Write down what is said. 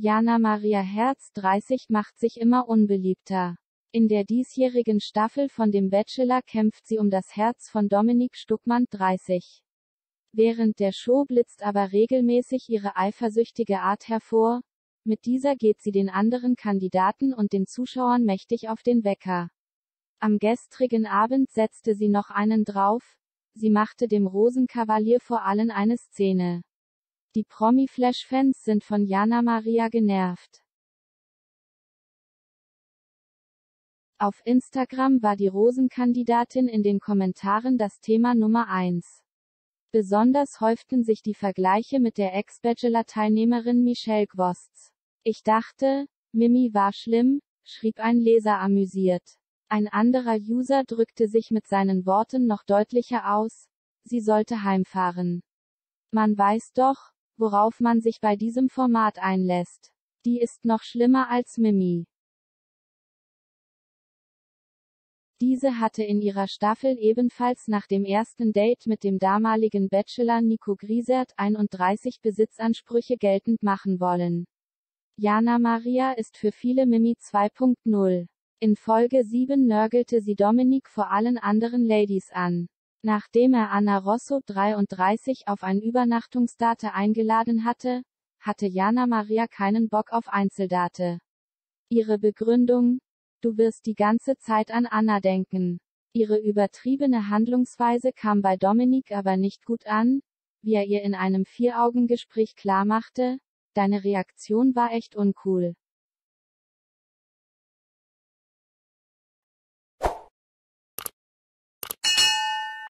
Jana Maria Herz 30 macht sich immer unbeliebter. In der diesjährigen Staffel von dem Bachelor kämpft sie um das Herz von Dominik Stuckmann 30. Während der Show blitzt aber regelmäßig ihre eifersüchtige Art hervor. Mit dieser geht sie den anderen Kandidaten und den Zuschauern mächtig auf den Wecker. Am gestrigen Abend setzte sie noch einen drauf. Sie machte dem Rosenkavalier vor allen eine Szene. Die Promi-Flash-Fans sind von Jana Maria genervt. Auf Instagram war die Rosenkandidatin in den Kommentaren das Thema Nummer 1. Besonders häuften sich die Vergleiche mit der Ex-Bachelor-Teilnehmerin Michelle Gwosts. Ich dachte, Mimi war schlimm, schrieb ein Leser amüsiert. Ein anderer User drückte sich mit seinen Worten noch deutlicher aus: Sie sollte heimfahren. Man weiß doch, worauf man sich bei diesem Format einlässt. Die ist noch schlimmer als Mimi. Diese hatte in ihrer Staffel ebenfalls nach dem ersten Date mit dem damaligen Bachelor Nico Griesert 31 Besitzansprüche geltend machen wollen. Jana Maria ist für viele Mimi 2.0. In Folge 7 nörgelte sie Dominik vor allen anderen Ladies an. Nachdem er Anna Rosso 33 auf ein Übernachtungsdate eingeladen hatte, hatte Jana Maria keinen Bock auf Einzeldate. Ihre Begründung: Du wirst die ganze Zeit an Anna denken. Ihre übertriebene Handlungsweise kam bei Dominik aber nicht gut an, wie er ihr in einem 4-Augen-Gespräch klarmachte: Deine Reaktion war echt uncool.